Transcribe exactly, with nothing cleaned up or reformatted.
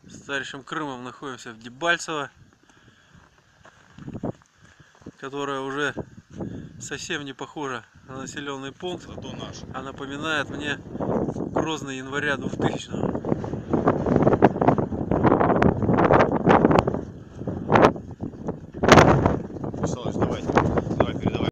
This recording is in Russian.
С товарищем Крымом находимся в Дебальцево, которая уже совсем не похожа на населенный пункт, Зато наш. а напоминает мне Грозный января двухтысячного.